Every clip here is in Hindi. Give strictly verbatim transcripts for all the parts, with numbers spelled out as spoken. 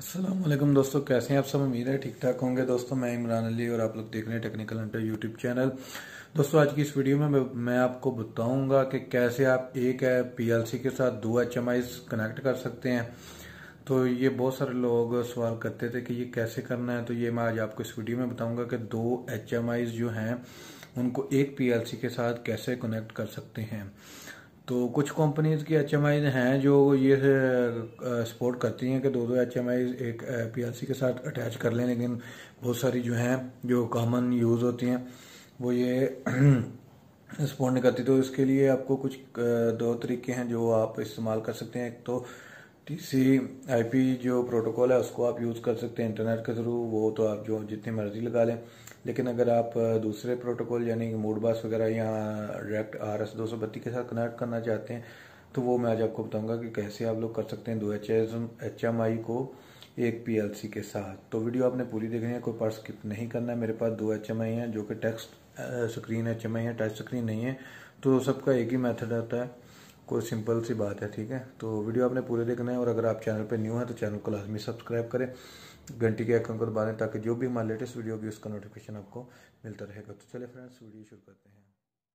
अस्सलाम वालेकुम दोस्तों, कैसे हैं आप सब। उम्मीद है ठीक ठाक होंगे। दोस्तों मैं इमरान अली और आप लोग देख रहे हैं टेक्निकल हंटर यूट्यूब चैनल। दोस्तों आज की इस वीडियो में मैं, मैं आपको बताऊंगा कि कैसे आप एक पीएलसी के साथ दो एचएमआईज कनेक्ट कर सकते हैं। तो ये बहुत सारे लोग सवाल करते थे कि ये कैसे करना है, तो ये मैं आज आपको इस वीडियो में बताऊंगा कि दो एचएमआईज जो हैं उनको एक पीएलसी के साथ कैसे कनेक्ट कर सकते हैं। तो कुछ कंपनीज की एच एम आई हैं जो ये सपोर्ट करती हैं कि दो दो एच एम आई एक पीएलसी के साथ अटैच कर लें, लेकिन बहुत सारी जो हैं जो कॉमन यूज़ होती हैं वो ये सपोर्ट नहीं करती। तो इसके लिए आपको कुछ दो तरीके हैं जो आप इस्तेमाल कर सकते हैं। एक तो टी सी आई पी जो प्रोटोकॉल है उसको आप यूज़ कर सकते हैं इंटरनेट के थ्रू, वो तो आप जो जितनी मर्जी लगा लें। लेकिन अगर आप दूसरे प्रोटोकॉल यानी कि मोडबस वगैरह या डायरेक्ट आर एस दो सौ बत्तीस के साथ कनेक्ट करना चाहते हैं तो वो मैं आज आपको बताऊंगा कि कैसे आप लोग कर सकते हैं दो एच एम आई को एक पीएलसी के साथ। तो वीडियो आपने पूरी देखनी है, कोई पार्ट स्किप नहीं करना है। मेरे पास दो एच एम आई हैं जो कि text screen H M I है, टच स्क्रीन नहीं है। तो सबका एक ही मेथड आता है, कोई सिंपल सी बात है, ठीक है। तो वीडियो आपने पूरे देखना है और अगर आप चैनल पर न्यू हैं तो चैनल को लाजमी सब्सक्राइब करें, घंटी के आइकन को दबाएं ताकि जो भी हमारे लेटेस्ट वीडियो होगी उसका नोटिफिकेशन आपको मिलता रहेगा। तो चलिए फ्रेंड्स वीडियो शुरू करते हैं।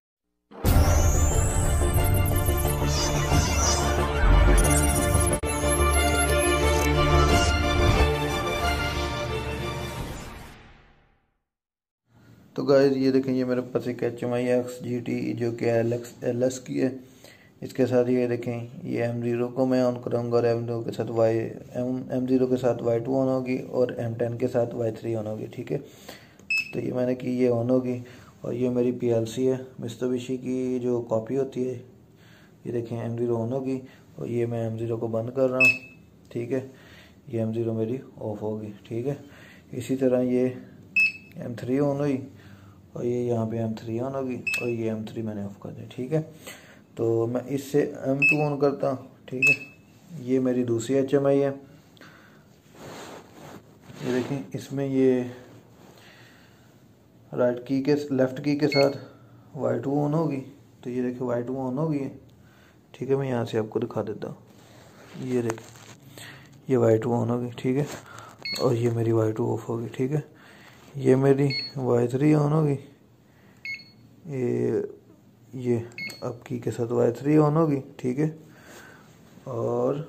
तो गाइस ये देखें, ये मेरे पास एक H M I X G T जो कि एल एक्स एल एस की है। इसके साथ ये देखें, ये एम ज़ीरो को मैं ऑन करूँगा और एम ज़ीरो के साथ वाई एम एम ज़ीरो के साथ वाई टू ऑन होगी और एम टेन के साथ वाई थ्री ऑन होगी, ठीक है। तो ये मैंने की, ये ऑन होगी और ये मेरी पीएलसी है मित्सुबिशी की जो कॉपी होती है। ये देखें एम ज़ीरो ऑन होगी और ये मैं एम ज़ीरो को बंद कर रहा हूँ, ठीक है। ये एम ज़ीरो मेरी ऑफ होगी, ठीक है। इसी तरह ये एम थ्री ऑन हुई और ये यहाँ पे एम थ्री ऑन होगी और ये एम थ्री मैंने ऑफ कर दिया, ठीक है। तो मैं इससे एम टू ऑन करता हूँ, ठीक है। ये मेरी दूसरी एच एम आई है। ये देखें, इसमें ये राइट की के लेफ़्ट की के साथ वाई टू ऑन होगी। तो ये देखें वाई टू ऑन होगी, ठीक है। मैं यहाँ से आपको दिखा देता हूँ। ये देखें, ये वाई टू ऑन होगी, ठीक है। और ये मेरी वाई टू ऑफ होगी, ठीक है। ये मेरी वाई थ्री ऑन होगी, ये ये अब की के साथ वाई थ्री ऑन होगी, ठीक है। और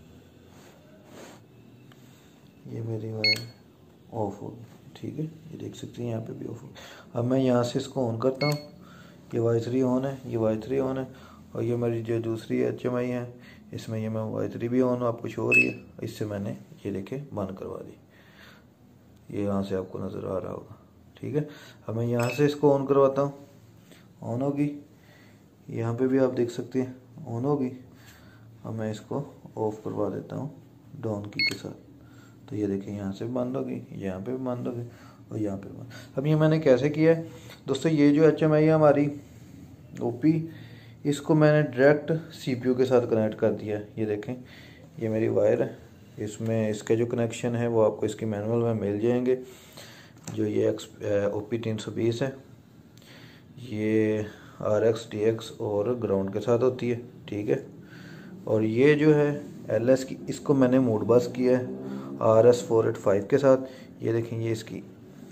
ये मेरी वाई ऑफ होगी, ठीक है। ये देख सकते हैं यहाँ पे भी ऑफ होगी। अब मैं यहाँ से इसको ऑन करता हूँ, ये वाई थ्री ऑन है, ये वाई थ्री ऑन है और ये मेरी जो दूसरी एच एम आई है इसमें ये मैं वाई थ्री भी ऑन आपको शो हो रही है। इससे मैंने ये देखे बंद करवा दी, ये यहाँ से आपको नज़र आ रहा होगा, ठीक है। अब मैं यहाँ से इसको ऑन करवाता हूँ, ऑन होगी। यहाँ पे भी आप देख सकते हैं ऑन होगी। अब मैं इसको ऑफ करवा देता हूँ डाउन की के साथ। तो ये देखिए यहाँ से बंद होगी, यहाँ पे भी बंद होगी और यहाँ पे बंद। अब ये मैंने कैसे किया है दोस्तों, ये जो एच एम आई है हमारी ओपी, इसको मैंने डायरेक्ट सीपीयू के साथ कनेक्ट कर दिया है। ये देखें, ये मेरी वायर है, इसमें इसके जो कनेक्शन है वो आपको इसकी मैनुअल में मिल जाएंगे। जो ये एक्स ओ पी तीन सौ बीस है, ये आर एक्स डी एक्स और ग्राउंड के साथ होती है, ठीक है। और ये जो है एल एस की, इसको मैंने मोडबस किया है R S four eight five के साथ। ये देखें, ये इसकी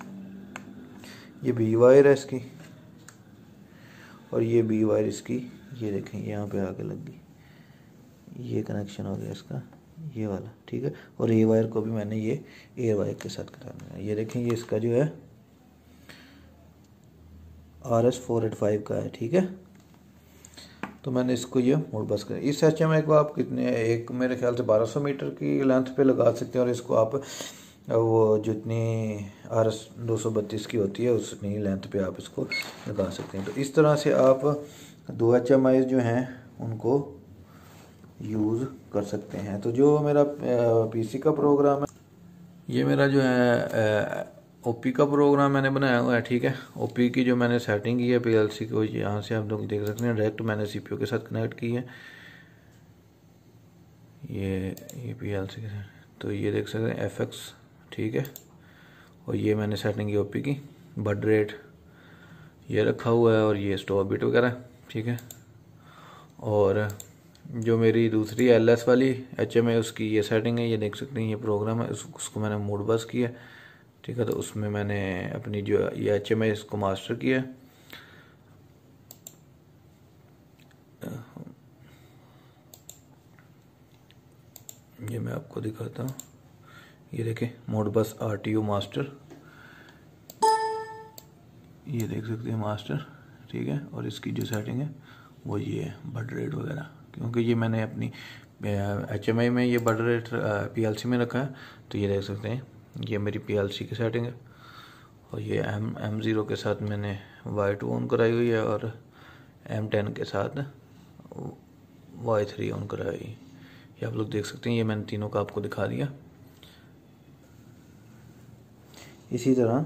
ये बी वायर है इसकी और ये बी वायर इसकी, ये देखें यहाँ पे आके लग गई। ये कनेक्शन हो गया इसका, ये वाला, ठीक है। और ए वायर को भी मैंने ये एयर वायर के साथ कराना है। ये देखें, ये इसका जो है R S four eight five का है, ठीक है। तो मैंने इसको ये मोडबस कर, इस एच एम आई को आप कितने एक मेरे ख्याल से बारह सौ मीटर की लेंथ पे लगा सकते हैं और इसको आप वो जितनी आर एस दो सौ बत्तीस की होती है उतनी लेंथ पे आप इसको लगा सकते हैं। तो इस तरह से आप दो एच एम आई जो हैं उनको यूज़ कर सकते हैं। तो जो मेरा पीसी का प्रोग्राम है, ये मेरा जो है ओपी का प्रोग्राम मैंने बनाया हुआ है, ठीक है। ओपी की जो मैंने सेटिंग की है पीएलसी को, यहाँ से आप लोग देख सकते हैं डायरेक्ट मैंने सीपीयू के साथ कनेक्ट की है। ये ये पीएलसी के साथ, तो ये देख सकते हैं एफ एक्स, ठीक है। और ये मैंने सेटिंग की ओपी की, बर्ड रेट ये रखा हुआ है और ये स्टॉप बिट वगैरह, ठीक है। और जो मेरी दूसरी एल एस वाली एच एम है उसकी ये सेटिंग है, ये देख सकते हैं ये प्रोग्राम है, उस, उसको मैंने मोड बस किया, ठीक है। तो उसमें मैंने अपनी जो ये एच एम है इसको मास्टर किया। ये मैं आपको दिखाता हूँ, ये देखें मोड बस आर टी यू मास्टर, ये देख सकते हैं मास्टर, ठीक है। और इसकी जो सेटिंग है वो ये है बर्ड रेट वगैरह, क्योंकि ये मैंने अपनी एच एम आई में ये baud rate P L C में रखा है। तो ये देख सकते हैं ये मेरी पी एल सी की सेटिंग है। और ये एम एम ज़ीरो के साथ मैंने वाई टू ऑन कराई हुई है और एम टेन के साथ वाई थ्री ऑन कराई हुई है। ये आप लोग देख सकते हैं, ये मैंने तीनों का आपको दिखा दिया। इसी तरह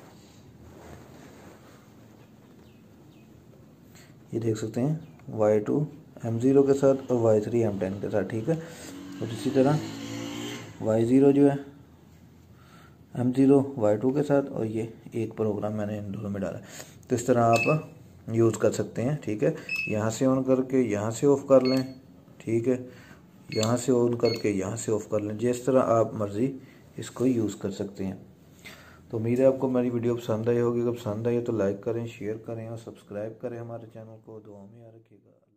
ये देख सकते हैं वाई टू एम ज़ीरो के साथ और वाई थ्री एम टेन के साथ, ठीक है। और इसी तरह वाई ज़ीरो जो है एम ज़ीरो वाई टू के साथ, और ये एक प्रोग्राम मैंने इन दोनों में डाला। तो इस तरह आप यूज़ कर सकते हैं, ठीक है। यहाँ से ऑन करके यहाँ से ऑफ़ कर लें, ठीक है। यहाँ से ऑन करके यहाँ से ऑफ़ कर लें, जिस तरह आप मर्ज़ी इसको यूज़ कर सकते हैं। तो उम्मीद है आपको हमारी वीडियो पसंद आई होगी। अगर पसंद आई तो लाइक करें, शेयर करें और सब्सक्राइब करें हमारे चैनल को। दुआ में याद रखिएगा।